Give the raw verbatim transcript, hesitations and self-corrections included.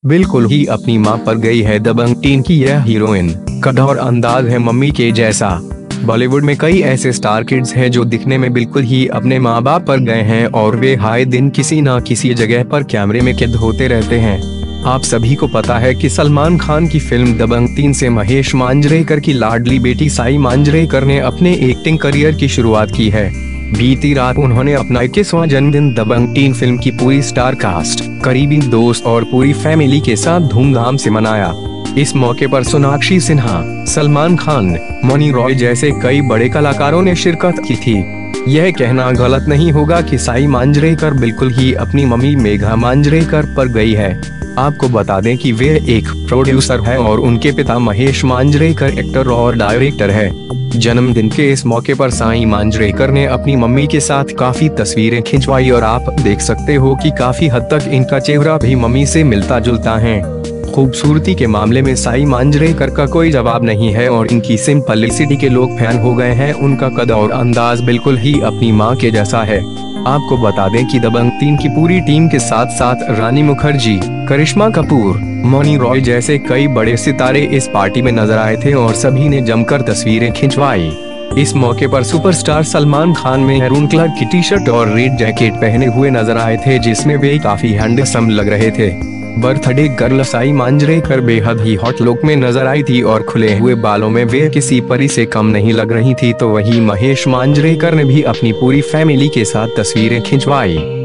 बिल्कुल ही अपनी मां पर गई है दबंग तीन की यह हीरोइन। कठोर अंदाज है मम्मी के जैसा। बॉलीवुड में कई ऐसे स्टार किड्स हैं जो दिखने में बिल्कुल ही अपने माँ बाप पर गए हैं और वे हाय दिन किसी न किसी जगह पर कैमरे में कैद होते रहते हैं। आप सभी को पता है कि सलमान खान की फिल्म दबंग तीन से महेश मांजरेकर की लाडली बेटी साई मांजरेकर ने अपने एक्टिंग करियर की शुरुआत की है। बीती रात उन्होंने अपना इक्कीसवां जन्मदिन दबंग तीन फिल्म की पूरी स्टार कास्ट, करीबी दोस्त और पूरी फैमिली के साथ धूमधाम से मनाया। इस मौके पर सोनाक्षी सिन्हा, सलमान खान, मनी रॉय जैसे कई बड़े कलाकारों ने शिरकत की थी। यह कहना गलत नहीं होगा कि साई मांजरेकर बिल्कुल ही अपनी मम्मी मेघा मांजरेकर पर गई है। आपको बता दें कि वे एक प्रोड्यूसर है और उनके पिता महेश मांजरेकर एक्टर और डायरेक्टर है। जन्मदिन के इस मौके पर साई मांजरेकर ने अपनी मम्मी के साथ काफी तस्वीरें खिंचवाई और आप देख सकते हो कि काफी हद तक इनका चेहरा भी मम्मी से मिलता जुलता है। खूबसूरती के मामले में साई मांजरेकर का कोई जवाब नहीं है और इनकी सिंपलिसिटी के लोग फैन हो गए हैं। उनका कद और अंदाज बिल्कुल ही अपनी मां के जैसा है। आपको बता दें कि दबंग तीन की पूरी टीम के साथ साथ रानी मुखर्जी, करिश्मा कपूर, मनी रॉय जैसे कई बड़े सितारे इस पार्टी में नजर आए थे और सभी ने जमकर तस्वीरें खिंचवाई। इस मौके पर सुपरस्टार सलमान खान में मैरून कलर की टी शर्ट और रेड जैकेट पहने हुए नजर आए थे, जिसमें वे काफी हैंडसम लग रहे थे। बर्थडे गर्ल साई मांजरेकर बेहद ही हॉट लुक में नजर आई थी और खुले हुए बालों में वे किसी परी से कम नहीं लग रही थी। तो वहीं महेश मांजरेकर ने भी अपनी पूरी फैमिली के साथ तस्वीरें खिंचवाई।